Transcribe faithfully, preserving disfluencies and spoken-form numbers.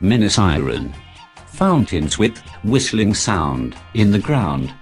mini siren. Fountains with whistling sound in the ground.